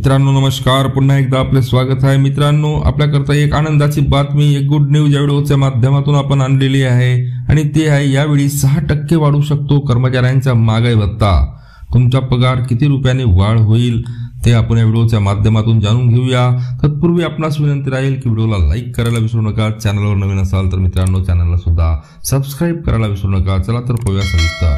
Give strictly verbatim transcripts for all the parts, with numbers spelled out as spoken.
मित्रांनो नमस्कार, पुन्हा एकदा आपले स्वागत आहे। मित्रांनो, आपल्याकरता एक आनंदाची बातमी, एक गुड न्यूज या व्हिडिओच्या माध्यमातून आपण आणलेली आहे आणि ते आहे यावेळी सहा टक्के वाढू शकतो कर्मचाऱ्यांचा महागाई भत्ता। तुमचा पगार किती रुपयाने वाढ होईल ते आपण या व्हिडिओच्या माध्यमातून जाणून घेऊया। तत्पूर्वी आपणास विनंती राहील की व्हिडिओला लाईक करायला विसरू नका, चॅनलवर नवीन असाल तर मित्रांनो चॅनलला सुद्धा सबस्क्राइब करायला विसरू नका। चला तर पाहूया सविस्तर।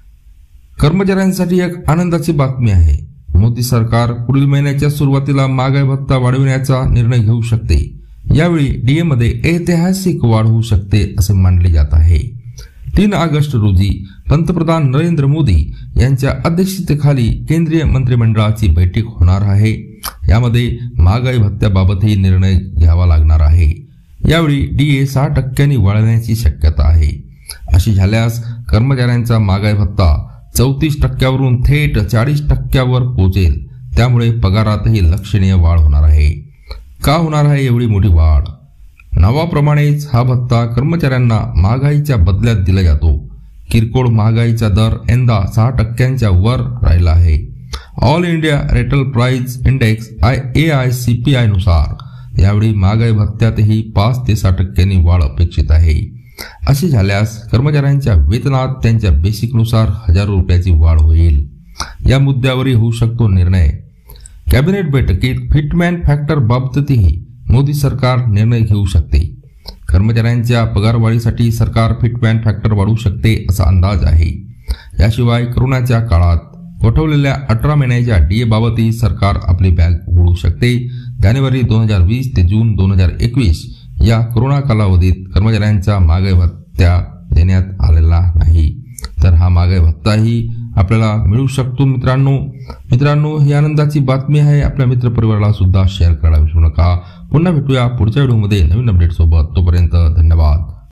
कर्मचाऱ्यांसाठी एक आनंदाची बातमी आहे। मोदी सरकार पुढील महिन्याच्या सुरुवातीला महागाई भत्ता वाढविण्याचा निर्णय घेऊ शकते। यावेळी डीए मध्ये ऐतिहासिक वाढ होऊ शकते असे मानले जात आहे। तीन ऑगस्ट रोजी पंतप्रधान नरेंद्र मोदी यांच्या अध्यक्षतेखाली केंद्रीय मंत्रिमंडळाची बैठक होणार आहे। यामध्ये महागाई भत्त्याबाबतही निर्णय घ्यावा लागणार आहे। यावेळी डीए सहा टक्क्यांनी वाढवण्याची शक्यता आहे। अशी झाल्यास कर्मचाऱ्यांचा महागाई भत्ता चौतीस टक्क्यावरून थेट चाळीस टक्क्यावर पोहोचेल। त्यामुळे पगारातही लक्षणीय वाढ होणार आहे। का होणार आहे एवढी मोठी वाढ? नावाप्रमाणेच हा भत्ता कर्मचाऱ्यांना महागाईच्या बदल्यात दिला जातो। किरकोळ महागाईचा दर यंदा सहा टक्क्यांच्या वर राहिला आहे। All India retail price index I A I C P I नुसार यावेळी महागाई भत्त्यातही पाच ते सहा टक्क्यांनी वाढ अपेक्षित आहे। असे झाल्यास कर्मचाऱ्यांच्या वेतनात त्यांच्या बेसिकनुसार हजारो रुपयाची वाढ होईल। या मुद्द्यावरही होऊ शकतो निर्णय। कॅबिनेट बैठकीत फिटमॅन फॅक्टर बाबतही मोदी सरकार निर्णय घेऊ शकते। कर्मचाऱ्यांच्या पगारवाढीसाठी सरकार फिटमॅन फॅक्टर वाढवू शकते असा अंदाज आहे। याशिवाय कोरोनाच्या काळात गोठवलेल्या अठरा महिन्याच्या डीए बाबतही सरकार आपली बॅग उघडू शकते। जानेवारी दोन हजार वीस ते जून दोन हजार एकवीस या कोरोना कालावधीत कर्मचाऱ्यांचा महागाई भत्ता देण्यात आलेला नाही, तर हा महागाई भत्ताही आपल्याला मिळू शकतो। मित्रांनो मित्रांनो ही आनंदाची बातमी आहे। आपल्या मित्रपरिवाराला सुद्धा शेअर करायला विसरू नका। पुन्हा भेटूया पुढच्या व्हिडिओमध्ये नवीन अपडेट सोबत। तोपर्यंत धन्यवाद।